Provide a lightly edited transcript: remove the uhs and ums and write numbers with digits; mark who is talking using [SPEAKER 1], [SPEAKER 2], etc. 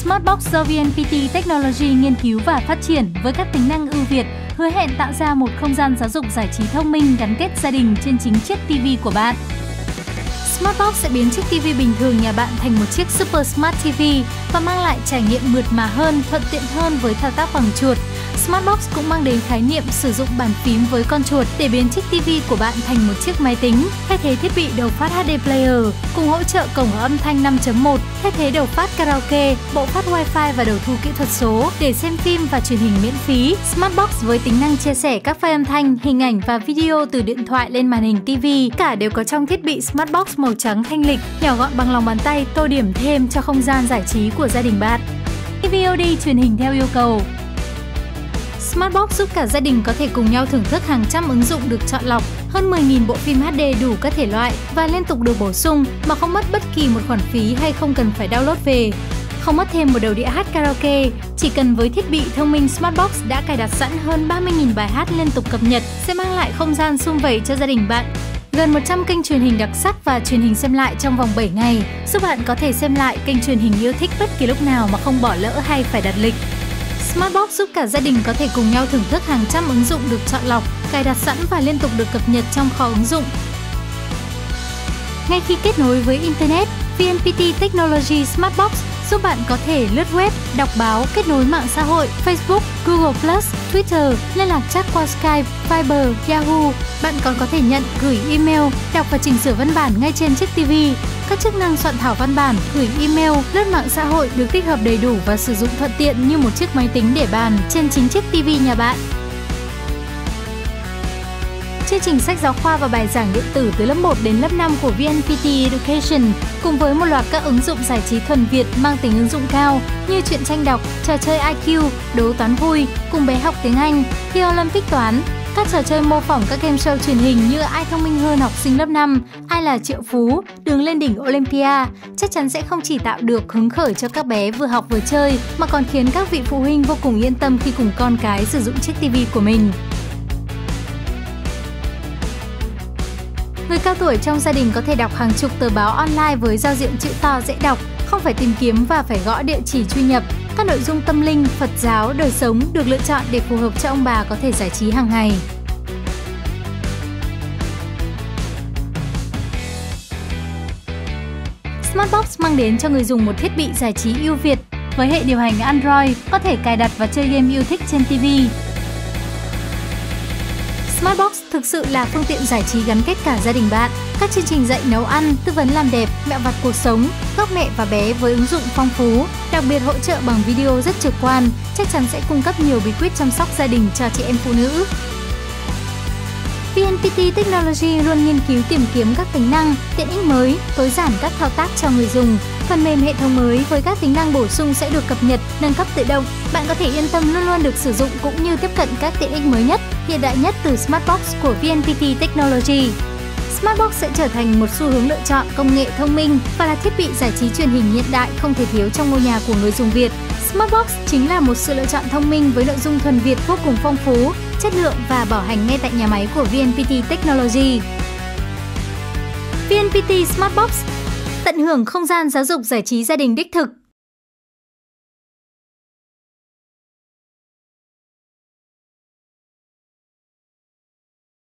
[SPEAKER 1] Smartbox do VNPT Technology nghiên cứu và phát triển với các tính năng ưu việt, hứa hẹn tạo ra một không gian giáo dục giải trí thông minh gắn kết gia đình trên chính chiếc TV của bạn. Smartbox sẽ biến chiếc TV bình thường nhà bạn thành một chiếc Super Smart TV và mang lại trải nghiệm mượt mà hơn, thuận tiện hơn với thao tác bằng chuột. Smartbox cũng mang đến khái niệm sử dụng bàn phím với con chuột để biến chiếc TV của bạn thành một chiếc máy tính, thay thế thiết bị đầu phát HD Player, cùng hỗ trợ cổng âm thanh 5.1, thay thế đầu phát karaoke, bộ phát Wi-Fi và đầu thu kỹ thuật số để xem phim và truyền hình miễn phí. Smartbox với tính năng chia sẻ các file âm thanh, hình ảnh và video từ điện thoại lên màn hình TV, cả đều có trong thiết bị Smartbox màu trắng thanh lịch, nhỏ gọn bằng lòng bàn tay, tô điểm thêm cho không gian giải trí của gia đình bạn. VOD truyền hình theo yêu cầu. Smartbox giúp cả gia đình có thể cùng nhau thưởng thức hàng trăm ứng dụng được chọn lọc, hơn 10.000 bộ phim HD đủ các thể loại và liên tục được bổ sung mà không mất bất kỳ một khoản phí hay không cần phải download về. Không mất thêm một đầu đĩa hát karaoke, chỉ cần với thiết bị thông minh Smartbox đã cài đặt sẵn hơn 30.000 bài hát liên tục cập nhật sẽ mang lại không gian sum vầy cho gia đình bạn. Gần 100 kênh truyền hình đặc sắc và truyền hình xem lại trong vòng 7 ngày, giúp bạn có thể xem lại kênh truyền hình yêu thích bất kỳ lúc nào mà không bỏ lỡ hay phải đặt lịch. Smartbox giúp cả gia đình có thể cùng nhau thưởng thức hàng trăm ứng dụng được chọn lọc, cài đặt sẵn và liên tục được cập nhật trong kho ứng dụng. Ngay khi kết nối với Internet, VNPT Technology Smartbox giúp bạn có thể lướt web, đọc báo, kết nối mạng xã hội, Facebook, Google+, Twitter, liên lạc chat qua Skype, Viber, Yahoo. Bạn còn có thể nhận, gửi email, đọc và chỉnh sửa văn bản ngay trên chiếc TV. Các chức năng soạn thảo văn bản, gửi email, lướt mạng xã hội được tích hợp đầy đủ và sử dụng thuận tiện như một chiếc máy tính để bàn trên chính chiếc TV nhà bạn. Chương trình sách giáo khoa và bài giảng điện tử từ lớp 1 đến lớp 5 của VNPT Education cùng với một loạt các ứng dụng giải trí thuần Việt mang tính ứng dụng cao như truyện tranh đọc, trò chơi IQ, đố toán vui, cùng bé học tiếng Anh, thi Olympic toán, các trò chơi mô phỏng các game show truyền hình như Ai thông minh hơn học sinh lớp 5, Ai là triệu phú, Đường lên đỉnh Olympia chắc chắn sẽ không chỉ tạo được hứng khởi cho các bé vừa học vừa chơi mà còn khiến các vị phụ huynh vô cùng yên tâm khi cùng con cái sử dụng chiếc TV của mình. Người cao tuổi trong gia đình có thể đọc hàng chục tờ báo online với giao diện chữ to dễ đọc, không phải tìm kiếm và phải gõ địa chỉ truy nhập. Các nội dung tâm linh, Phật giáo, đời sống được lựa chọn để phù hợp cho ông bà có thể giải trí hàng ngày. Smartbox mang đến cho người dùng một thiết bị giải trí ưu việt với hệ điều hành Android, có thể cài đặt và chơi game yêu thích trên TV. Smartbox thực sự là phương tiện giải trí gắn kết cả gia đình bạn. Các chương trình dạy nấu ăn, tư vấn làm đẹp, mẹo vặt cuộc sống, góc mẹ và bé với ứng dụng phong phú, đặc biệt hỗ trợ bằng video rất trực quan, chắc chắn sẽ cung cấp nhiều bí quyết chăm sóc gia đình cho chị em phụ nữ. VNPT Technology luôn nghiên cứu tìm kiếm các tính năng, tiện ích mới, tối giản các thao tác cho người dùng. Phần mềm hệ thống mới với các tính năng bổ sung sẽ được cập nhật, nâng cấp tự động. Bạn có thể yên tâm luôn luôn được sử dụng cũng như tiếp cận các tiện ích mới nhất, hiện đại nhất từ Smartbox của VNPT Technology. Smartbox sẽ trở thành một xu hướng lựa chọn công nghệ thông minh và là thiết bị giải trí truyền hình hiện đại không thể thiếu trong ngôi nhà của người dùng Việt. Smartbox chính là một sự lựa chọn thông minh với nội dung thuần Việt vô cùng phong phú, chất lượng và bảo hành ngay tại nhà máy của VNPT Technology. VNPT Smartbox tận hưởng không gian giáo dục giải trí gia đình đích thực.